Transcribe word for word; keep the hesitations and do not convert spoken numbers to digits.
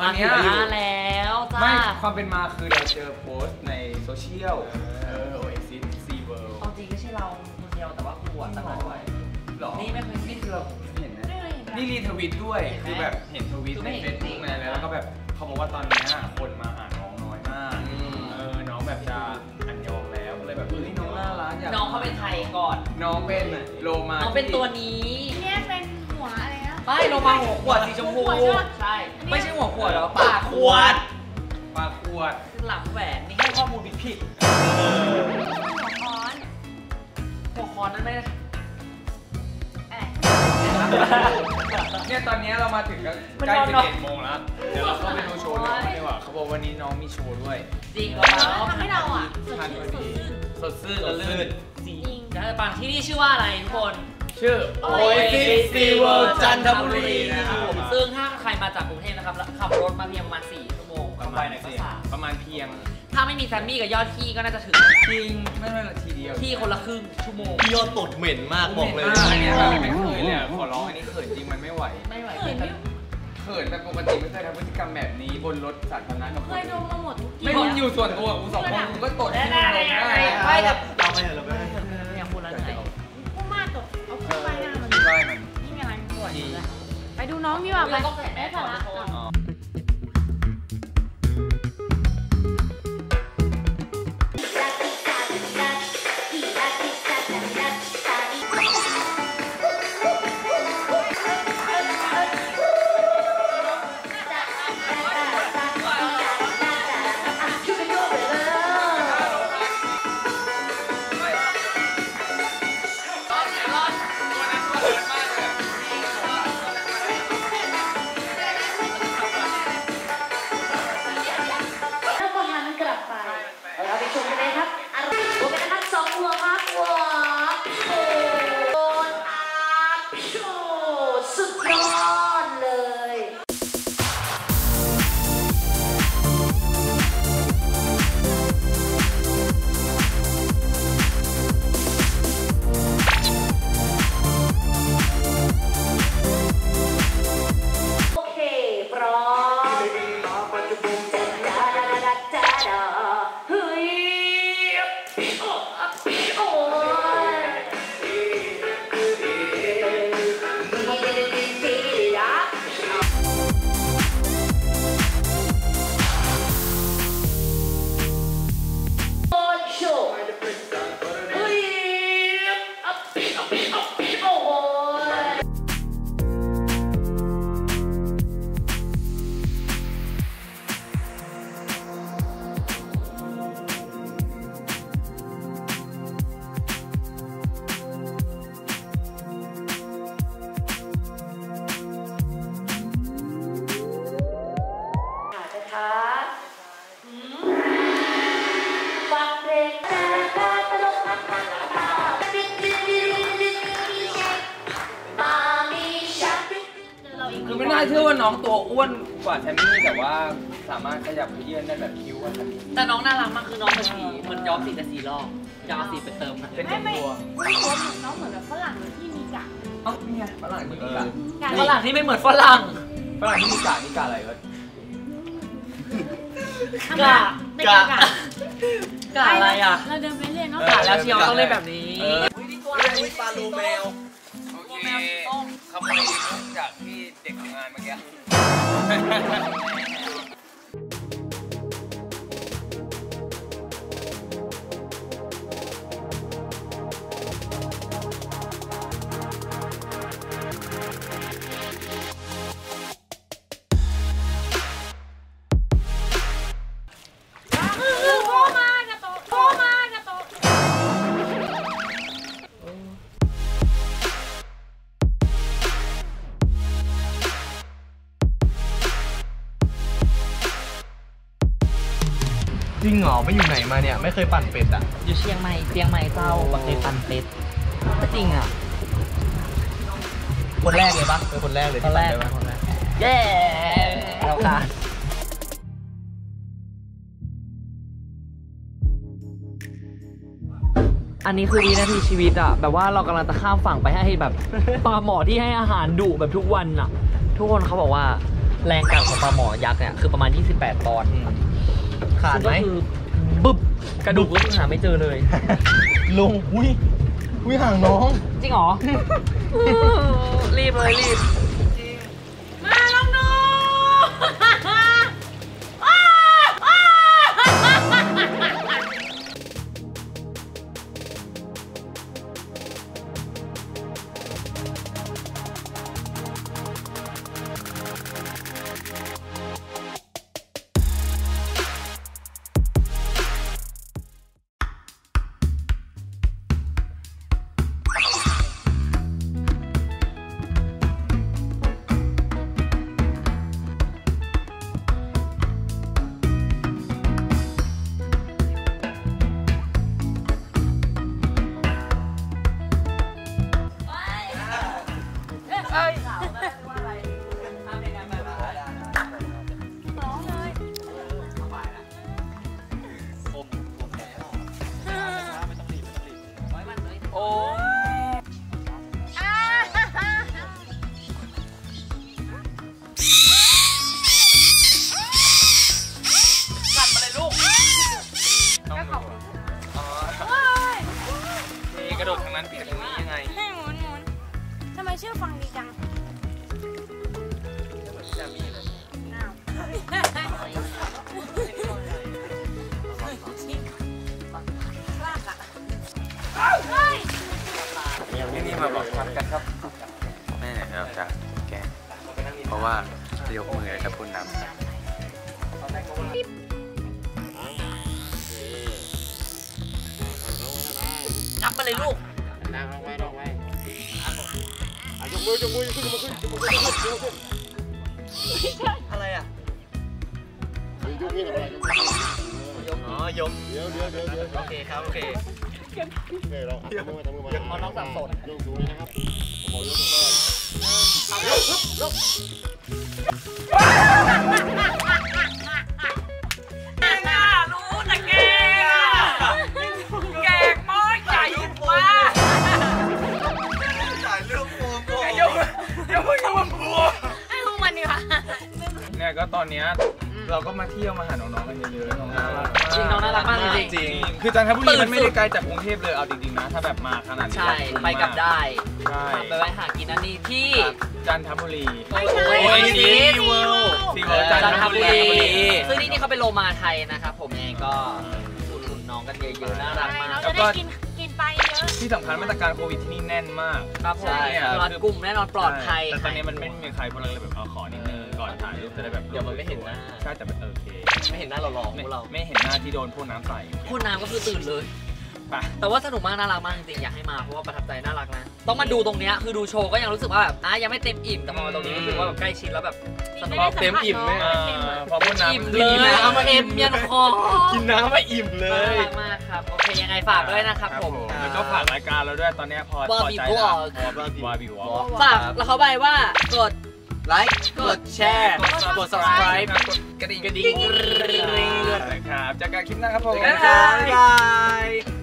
เนี้ยมาแล้วจ้าไม่ความเป็นมาคือเราเจอโพสต์ในโซเชียลเออโอเอซิสซีเวิลด์เอาจริงไม่ใช่เราคนเดียวแต่ว่ากูอ่ะตลอดไว้หรอนี่ไม่เคยนี่คือเราเห็นนะนี่รีทวิตด้วยคือแบบเห็นทวิตในเฟซบุ๊กอะไรแล้วก็แบบเขาบอกว่าตอนนี้คนมาหาน้องน้อยมากเออน้องแบบจะอันยองแล้วเลยแบบเฮ้ยน้องน่ารักอยากน้องเขาเป็นไทยก่อนน้องเป็นโลมาน้องเป็นตัวนี้เนี่ยเป็นหัวอะไรนะไม่โลมาหัวขวดสีชมพูใช่ไม่ใช่หัวขวดหรอปากขวดปากขวดคือหลังแหวนนี่ให้ข้อมูลผิดผิดหัวค้อนหัวค้อนนั่นไม่เนี่ยตอนนี้เรามาถึงกันใกล้สิบเอ็ดโมงแล้วเดี๋ยวเราเข้าไปดูโชว์น้องดีกว่าเขาบอกวันนี้น้องมีโชว์ด้วยจริงเหรอทำให้เราอ่ะสดชื่นและลื่นจริงจะฟังที่นี่ชื่อว่าอะไรทุกคนชื่อ Oasis SeaWorld จันทบุรีนะครับผมซึ่งถ้าใครมาจากกรุงเทพนะครับขับรถมาเพียงประมาณสี่ชั่วโมงประมาณสี่ประมาณเพียงถ้าไม่มีแซมมี่กับยอดขี้ก็น่าจะถึงจริงไม่ไม่ละทีเดียวที่คนละครึ่งชั่วโมงยอดตดเหม็นมากบอกเลยอันนี้แบบไม่เคยเลยขอร้องอันนี้เขินจริงมันไม่ไหวไม่ไหวเขินเขินแต่ปกติไม่เคยทำพฤติกรรมแบบนี้บนรถสาธารณะกับเคยโดนมาหมดทุกทีไม่อยู่ส่วนตัวกูสองคนกูก็ตดที่มึงลงได้ไม่แต่เราไม่เห็นเราไม่เห็นอย่างคุณแล้วไหนกูมากตดเอาขึ้นไปหน้ามันนี่ไงมันปวดเลยไปดูน้องดีกว่าไปได้สาระคือไม่น่าเชื่อว่าน้องตัวอ้วนกว่าแทมมี่แต่ว่าสามารถขยับเยื่อนได้แบบคิ้วอะครับแต่น้องน่ารักมากคือน้องเป็นสีมันย้อมสีแต่สีลอกจะเอาสีไปเติมนะเป็นตัวไม่ตัวน้องเหมือนแบบฝรั่งที่มีกะเอ้านี่ไงฝรั่งที่มีกะฝรั่งที่ไม่เหมือนฝรั่งฝรั่งที่มีกะนี่กะอะไรวะกะกะกะอะไรอ่ะเราเดินไปเรื่อยเนาะกะแล้วเชียวต้องเล่นแบบนี้ตัวอะไรปลาลูแมวโอเคขโมยจากที่เด็กทำงานเมื่อกี้จริงเหรอไม่อยู่ไหนมาเนี่ยไม่เคยปั่นเป็ดอ่ะอยู่เชียงใหม่เชียงใหม่เจ้าบักเคยปั่นเป็ดก็จริงอ่ะคนแรกเลยปะเป็นคนแรกเลยที่ปั่นได้ปะเย้เราค่ะอันนี้คือวินาทีชีวิตอ่ะแบบว่าเรากำลังจะข้ามฝั่งไปให้แบบปลาหมอที่ให้อาหารดุแบบทุกวันอ่ะทุกคนเขาบอกว่าแรงกัดของปลาหมอยักษ์เนี่ยคือประมาณยี่สิบแปดปอนด์ขาดไหมซึ่งก็คือบึ๊บกระดูกก็คือหาไม่เจอเลยลุงอุ้ยอุ้ยห่างน้องจริงเหรอ รีบเลยรีบมาลองดูโอ้กัดมาเลยลูกต้องดูอ๋อนี่กระโดดทางนั้นเปลี่ยนทางนี้ยังไงให้หมุนหมุนทำไมชื่อฟังดีจังอ้าวเฮ้ยนี่นี่มาบอกพักกันครับแม่เราจะแกะเพราะว่าจะยกมือกับคุณนำนับมาเลยลูกอะไรอ่ะยกนี่อะไรยกอ๋อยกเดี๋ยวเดี๋ยวเดี๋ยวโอเคครับโอเคเดี๋ยวเราทำมือมาทำมือมาเอาน้องสับสนยกดูนี่นะครับผมยกเลยน่ารู้แต่เก่งอ่ะแกงม้อใหญ่มากถ่ายรูปโฟมเดี๋ยวเดี๋ยวเพิ่งทำบัวให้พวกมันดีกว่าเนี่ยก็ตอนเนี้ยเราก็มาเที่ยวมาหาน้องๆกันเยอะๆน้องน่ารักจริงน้องน่ารักมากจริงจริงคือจันทบุรีมันไม่ได้ไกลจากกรุงเทพเลยเอาจริงๆนะถ้าแบบมาขนาดนี้ใช่ไปกลับได้ใช่ไปไว้หากินนั่นนี่ที่จันทบุรีไม่ใช่โอ้ยนี่ซีเวิลด์ซีเวิลด์จัจันนททบุบุรีรีซึ่งนี่นี่เขาเป็นโลมาไทยนะครับผมเองก็อุดหนุนน้องกันเยอะๆน่ารักมากเราจะได้กินกินไปเยอะที่สำคัญมาตรการโควิดที่นี่แน่นมากครับผมใช่รัดกลุ่มแน่นอนปลอดภัยแต่ตอนนี้มันไม่มีใครพวกเราเลยแบบเอาขอนิดนึงก่อนถ่ายรูปจะได้แบบเดี๋ยวมันไม่เห็นหน้าใช่แต่แบบโอเคไม่เห็นหน้าเราหลอกพไม่วกเราไม่เห็นหน้าที่โดนพ่นน้ำใส่พูดน้ำก็คือตื่นเลยไปแต่ว่าสนุกมากน่ารักมากจริงๆอยากให้มาเพราะว่าประทับใจน่ารักนะต้องมาดูตรงเนี้ยคือดูโชว์ก็ยังรู้สึกว่าแบบอ่ะยังไม่เต็มอิ่มแต่พอมาตรงนี้รู้สึกว่าแบบใกล้ชิดแล้วแบบสนุกเต็มอิ่มไหมเออพอพ่นน้ำอิ่มเลยเอามาเอ็มยันคอกินน้ำไม่อิ่มเลน่าย รักมากครับโอเคยังไงฝากด้วยนะครับผมแล้วก็ฝากรายการเราด้วยตอนนี้พอพอใจ Barbie แล้ว Vlog วาบิวอลฝากแล้วเขาไปว่ากดไลค์กดแชร์กด subscribe กดกระดิ่งกระดิ่งนะครับจากการคลิปหน้าครับผมบ๊ายบายบ๊ายบาย